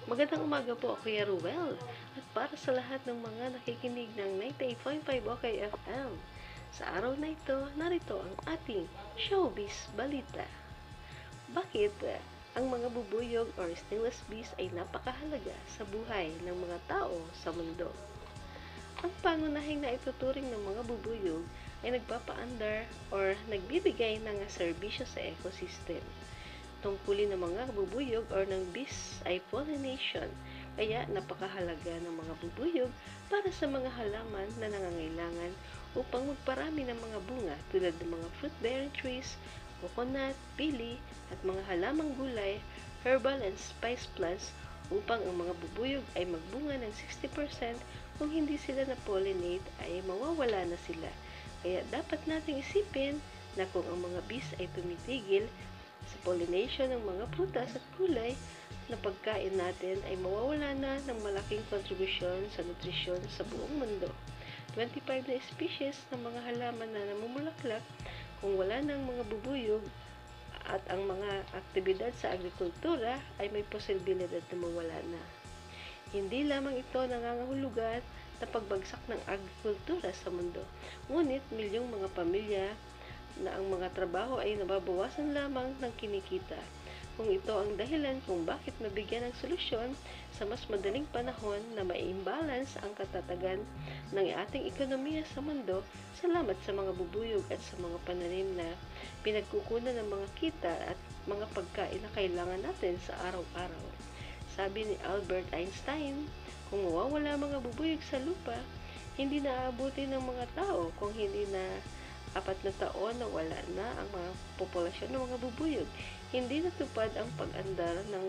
Magandang umaga po, Kuya Ruel. At para sa lahat ng mga nakikinig ng 98.5 OK FM. Sa araw na ito, narito ang ating showbiz balita. Bakit ang mga bubuyog or stingless bees ay napakahalaga sa buhay ng mga tao sa mundo? Ang pangunahing na ituturing ng mga bubuyog ay nagpapaandar or nagbibigay ng serbisyo sa ecosystem. Tungkulin ng mga bubuyog or ng bees ay pollination, kaya napakahalaga ng mga bubuyog para sa mga halaman na nangangailangan upang magparami ng mga bunga tulad ng mga fruit-bearing trees, coconut, pili, at mga halamang gulay, herbal and spice plants upang ang mga bubuyog ay magbunga ng 60%. Kung hindi sila na-pollinate ay mawawala na sila. Kaya dapat nating isipin na kung ang mga bees ay tumitigil sa pollination ng mga prutas at gulay na pagkain natin ay mawawala na ng malaking kontribusyon sa nutrisyon sa buong mundo. 25 na species ng mga halaman na namumulaklak kung wala ng mga bubuyog at ang mga aktibidad sa agrikultura ay may posibilidad na mawala na. Hindi lamang ito nangangahulugan na pagbagsak ng agrikultura sa mundo, ngunit milyong mga pamilya na ang mga trabaho ay nababawasan lamang ng kinikita. Kung ito ang dahilan kung bakit mabigyan ng solusyon sa mas madaling panahon na ma-imbalance ang katatagan ng ating ekonomiya sa mundo, salamat sa mga bubuyog at sa mga pananim na pinagkukunan ng mga kita at mga pagkain na kailangan natin sa araw-araw. Sabi ni Albert Einstein, kung mawawala mga bubuyog sa lupa, hindi naaabuti ng mga tao kung hindi na 4 na taon na wala na ang mga populasyon ng mga bubuyog. Hindi natupad ang pag-andar ng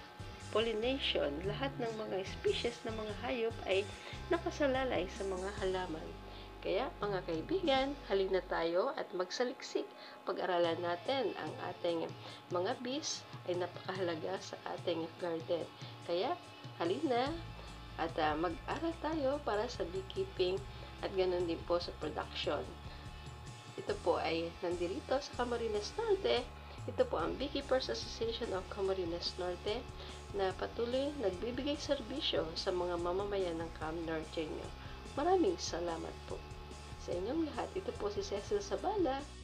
pollination. Lahat ng mga species ng mga hayop ay nakasalalay sa mga halaman. Kaya mga kaibigan, halina tayo at magsaliksik. Pag-aralan natin ang ating mga bees ay napakahalaga sa ating garden. Kaya halina at mag-aral tayo para sa beekeeping at ganoon din po sa production. Ito po ay nandirito sa Camarines Norte. Ito po ang Beekeepers Association of Camarines Norte na patuloy nagbibigay serbisyo sa mga mamamayan ng Cam Norte nyo. Maraming salamat po sa inyong lahat. Ito po si Cecil Sabala.